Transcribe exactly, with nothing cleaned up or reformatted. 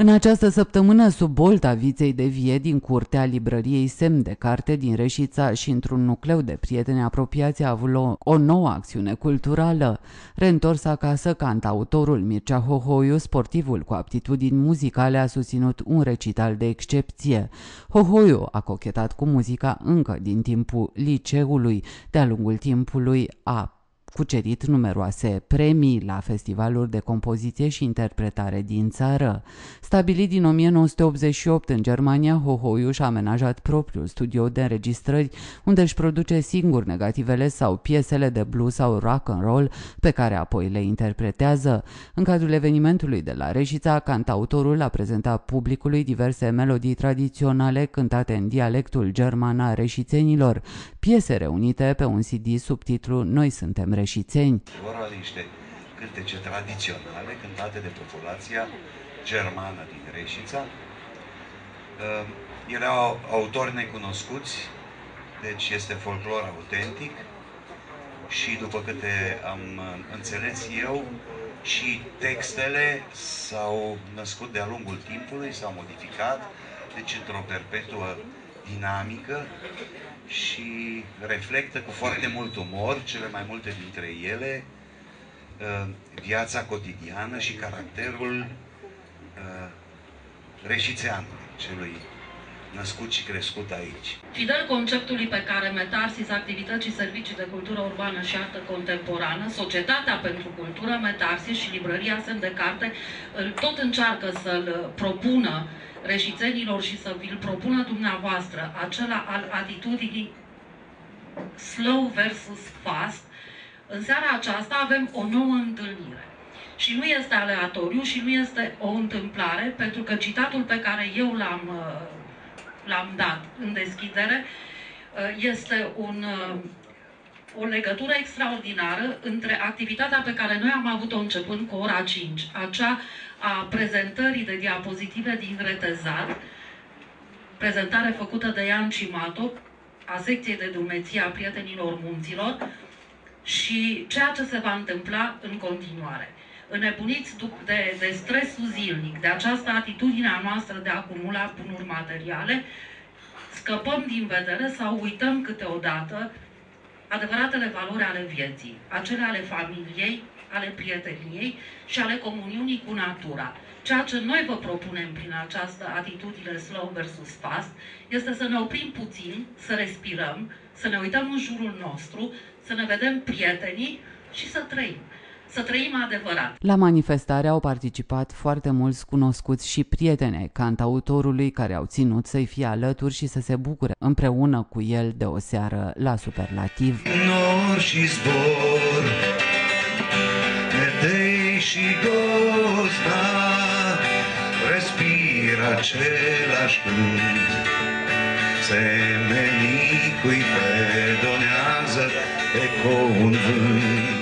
În această săptămână, sub bolta viței de vie din curtea librăriei Semn de Carte din Reșița și într-un nucleu de prieteni apropiați a avut o, o nouă acțiune culturală. Reîntors acasă, cantautorul Mircea Hohoiu, sportivul cu aptitudini muzicale, a susținut un recital de excepție. Hohoiu a cochetat cu muzica încă din timpul liceului. De-a lungul timpului a cucerit numeroase premii la festivaluri de compoziție și interpretare din țară. Stabilit din o mie nouă sute optzeci și opt în Germania, Hohoiu și-a amenajat propriul studio de înregistrări, unde își produce singur negativele sau piesele de blues sau rock and roll, pe care apoi le interpretează. În cadrul evenimentului de la Reșița, cantautorul a prezentat publicului diverse melodii tradiționale cântate în dialectul german a reșițenilor, piese reunite pe un C D sub titlu Noi suntem reșițeni. Vorba de niște cântece tradiționale cântate de populația germană din Reșița. Erau autori necunoscuți, deci este folclor autentic și, după câte am înțeles eu, și textele s-au născut de-a lungul timpului, s-au modificat, deci într-o perpetuă dinamică, și reflectă cu foarte mult umor, cele mai multe dintre ele, viața cotidiană și caracterul reșițeanului, celui născut și crescut aici. Fidel conceptului pe care Metarsis, activități și servicii de cultură urbană și artă contemporană, Societatea pentru Cultură Metarsis și Librăria Semn de Carte tot încearcă să-l propună reșițenilor și să vi-l propună dumneavoastră, acela al atitudinii slow versus fast. În seara aceasta avem o nouă întâlnire. Și nu este aleatoriu și nu este o întâmplare, pentru că citatul pe care eu l-am l-am dat în deschidere este un, o legătură extraordinară între activitatea pe care noi am avut-o începând cu ora cinci, acea a prezentării de diapozitive din retezat, prezentare făcută de Ian Cimato, a secției de drumeție a Prietenilor Munților, și ceea ce se va întâmpla în continuare. Înnebuniți de, de stresul zilnic, de această atitudine a noastră de a acumula bunuri materiale, scăpăm din vedere sau uităm câteodată adevăratele valori ale vieții, acele ale familiei, ale prieteniei și ale comuniunii cu natura. Ceea ce noi vă propunem prin această atitudine slow versus fast este să ne oprim puțin, să respirăm, să ne uităm în jurul nostru, să ne vedem prietenii și să trăim. Să trăim adevărat. La manifestare au participat foarte mulți cunoscuți și prieteni ai cantautorului, care au ținut să-i fie alături și să se bucure împreună cu el de o seară la superlativ. Nor și zbor, metei și gozda, respiră același cânt, semenicui predonează ecoul în vânt.